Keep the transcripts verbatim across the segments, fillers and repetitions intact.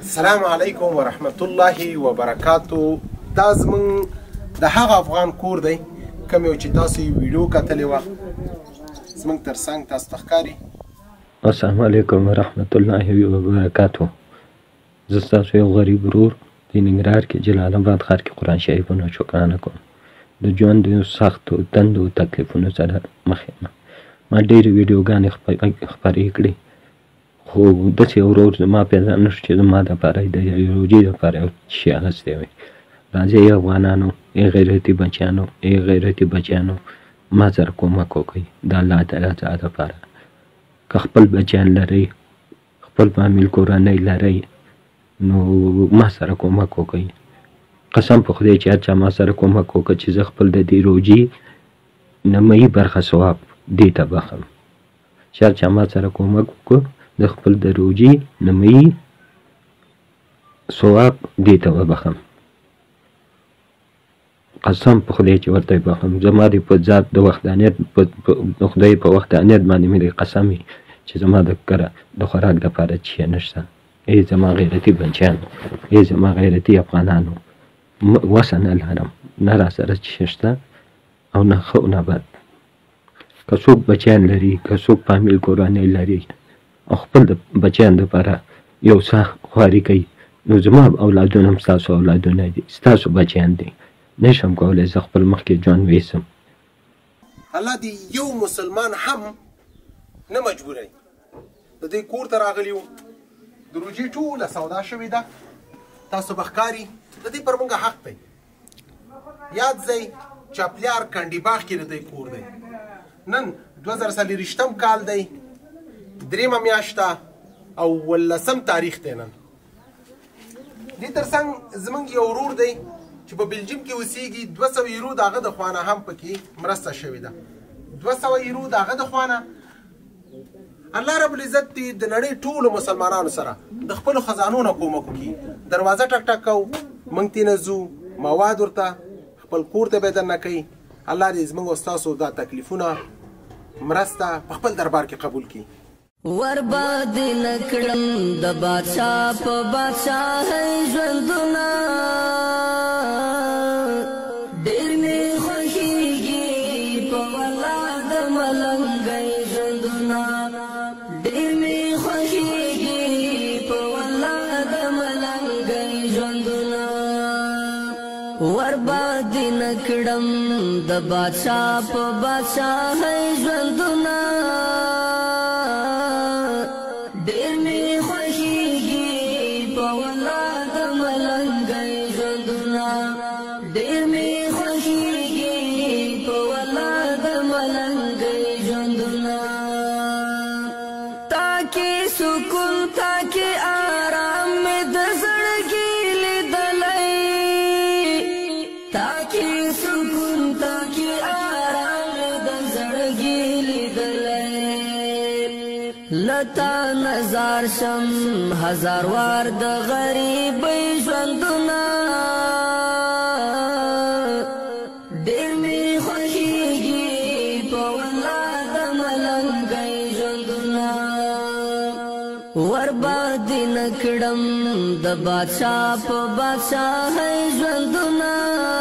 السلام علیکم ورحمت الله وبرکاتو. دا زمون د هغه افغان کور دی کوم یو چې تاسو ویډیو کتلې وه زمونږ تر څنګ تاسو ته ښکاري. السلام علیکم ورحمت الله وبرکاتو. زه ستاسو یو غریب ورور د ننګرهار کې جلال آباد ښار کې قرآن شریفونه شکرانه کوم. د ژوند د سختو تندو تکلیفونو سره مخ یم. ما ډېرې ویډیوګانې خپرې کړې خو داسې یو ورور زما پیدا نه شو چې زما دپاره د روژې دپاره یو شي اخیستی وي. راځئ ای افغانانو، ای غیرتي بچیانو، ای غیرتي بچیانو، ما سره کومک وکړئ د الله تعالی څخه دپاره. که خپل بچیان لرئ، خپل فامیل کورنۍ لرئ، نو ما سره کومک وکړئ. قسم په خدای چې هر چا ما سره کومک وکړه چې زه خپل د دې روژې نیمایي برخه ثواب دې ته بخم. چې هر چا ما سره کومک وکړو د خپل د روژې نیمایي ثواب دې ته وبخم. قسم په خدای چې ورته بخم. زما دې په ذات د وحدانیت د خدای په وحدانیت باندې مې دی قسم وي چې زما د کره د خوراک دپاره څه شی نشته. ای زما غیرتي بچیانو، ای زما غیرتي افغانانو، وسه نه لرم، نه را سره څه شته او نه ښه او نه بد. که څوک بچیان لري، که څوک فامیل کورنۍ لري او خپل د بچیان دپاره یو څه خواري کوي، نو زما اولادونه هم ستاسو اولادونه دي، ستاسو بچیان دي. نشم کولی زه خپل مخکې ژوند ویسم. الله دې یو مسلمان هم نه مجبوروي. د دې کور ته راغلي وو، د روژې ټوله سودا شوې ده، تاسو به ښکاري. د دې پر موږ حق دی. یاد ځئ چاپلیار کنډي باغ کې د دې کور دی. نن دوه زره څلېرویشتم کال دی، درېیمه میاشت ده او ولسم تاریخ دی. نن دې تر څنګ زموږ یو ورور دی چې په بلجیم کې اوسېږي. دوه سوه یورو د هغه د خوا نه هم پکې مرسته شوې ده. دوه سوه یورو د هغه د خوا نه. الله رب العزت دې د نړۍ ټولو مسلمانانو سره د خپلو خزانو نه کومک وکړي. دروازه ټک ټک کوو، موږ تېنه ځو، مواد ورته خپل کور ته به درنه کوي. الله دې زموږ او ستاسو دا تکلیفونه مرسته په خپل دربار کې قبول کړي. ورباد نکړم د بادشاہ په بادشاہۍ ژوندونه، ډېر مې خوښېږي په والله د ملنګۍ ژوندونه، ډېر مې خوښېږي په والله د ملنګۍ ژوندونه. ورباد نکړم د بادشاہ په بادشاہۍ ژوندونه، ډېر مې خوښېږي په والله د ملنګۍ ژوندونه، ډېر مې خوښېږي په والله د ملنګۍ ژوندونه. تا کې سکون، تا کې آرام مې د زړګي لیدلی، تا کې سکون، تا کې آرام مې د زړګي لیدلی. لتا نظر شم هزار وار د غریبۍ ژوندونه، ډېر مې خوښېږي په والله د ملنګۍ ژوندونه. ورباندې نکړم د بادشاہ په بادشاہۍ ژوندونه،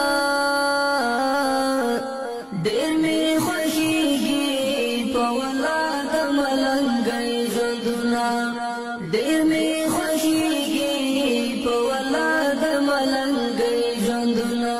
ډېر مې خوښېږي په والله د ملنګۍ ژوندونه، ډېر مې خوښېږي په والله د ملنګۍ ژوندونه.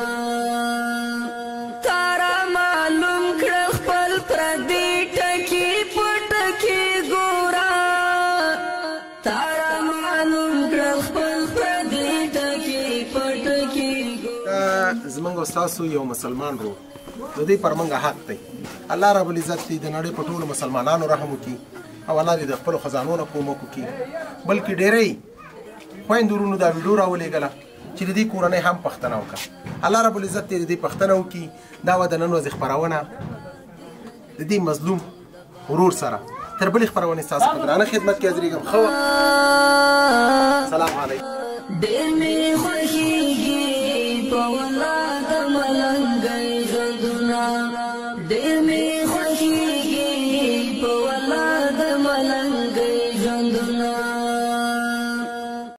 تا را معلوم کړه خپل پردي ټکي په ټکي ګوره، تا را معلوم کړه خپل پردي ټکي په ټکي ګوره. زموږ او ستاسو یو مسلمان ورور د دې پر موږ حق دی. الله رب العزت دې د نړۍ په ټولو مسلمانانو رحم وکړي او الله دې د خپلو خزانو نه کومک وکړي. بلکې ډېری خویندو ورونو دا ویډیو راولېږله چې د دې کورنۍ هم پښتنه وکړه. الله رب العزت دې د دې پښتنه وکړي. دا وه د نن ورځې خپرونه د دې مظلوم ورور سره. تر بلې خپرونې ستاسو په درانه خدمت کې حاضرېږم. ښه وخت. سلام علیکم.